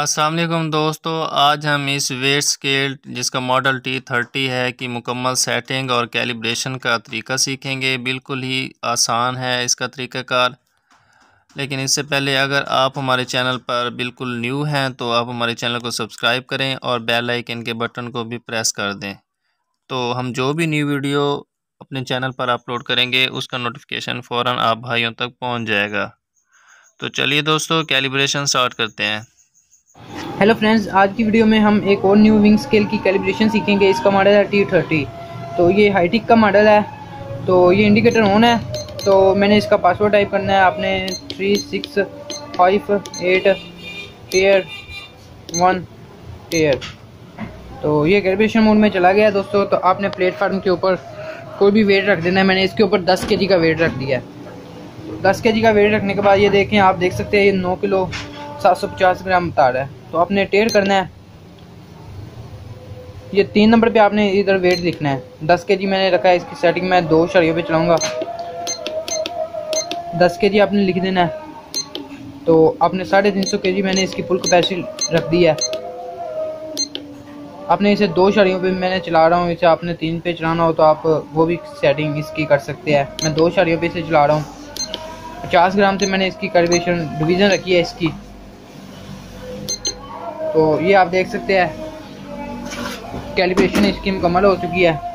अस्सलाम वालेकुम दोस्तों, आज हम इस वेट स्केल जिसका मॉडल T30 है कि मुकम्मल सेटिंग और कैलिब्रेशन का तरीका सीखेंगे। बिल्कुल ही आसान है इसका तरीक़ाकार। लेकिन इससे पहले अगर आप हमारे चैनल पर बिल्कुल न्यू हैं तो आप हमारे चैनल को सब्सक्राइब करें और बेल आइकन के बटन को भी प्रेस कर दें, तो हम जो भी न्यू वीडियो अपने चैनल पर अपलोड करेंगे उसका नोटिफिकेशन फ़ौरन आप भाइयों तक पहुँच जाएगा। तो चलिए दोस्तों, कैलिब्रेशन स्टार्ट करते हैं। हेलो फ्रेंड्स, आज की वीडियो में हम एक और न्यू विंग स्केल की कैलिब्रेशन सीखेंगे। इसका मॉडल है T30। तो ये हाईटेक का मॉडल है। तो ये इंडिकेटर ऑन है। तो मैंने इसका पासवर्ड टाइप करना है। आपने 3658 टेयर 1 टेयर। तो ये कैलिब्रेशन मोड में चला गया दोस्तों। तो आपने प्लेटफार्म के ऊपर कोई भी वेट रख देना है। मैंने इसके ऊपर 10 kg का वेट रख दिया है। 10 kg का वेट रखने के बाद ये देखें, आप देख सकते हैं ये 9 किलो 750 ग्राम बता रहा है। तो आपने टेयर करना है। ये 3 नंबर पे आपने इधर वेट लिखना है। 10 kg मैंने रखा है। इसकी सेटिंग मैं 2 शरियों पे चलाऊंगा। 10 kg आपने लिख देना है। तो आपने 350 kg मैंने इसकी फुल कैपेसिटी रख दी है। आपने इसे 2 शरियों पे मैंने चला रहा हूँ। इसे आपने 3 पे चलाना हो तो आप वो भी सेटिंग इसकी कर सकते हैं। मैं 2 शरियों पे इसे चला रहा हूँ। 50 ग्राम से मैंने इसकी कैलिब्रेशन डिवीज़न रखी है इसकी। तो ये आप देख सकते हैं कैलिब्रेशन इसकी मुकम्मल हो चुकी है।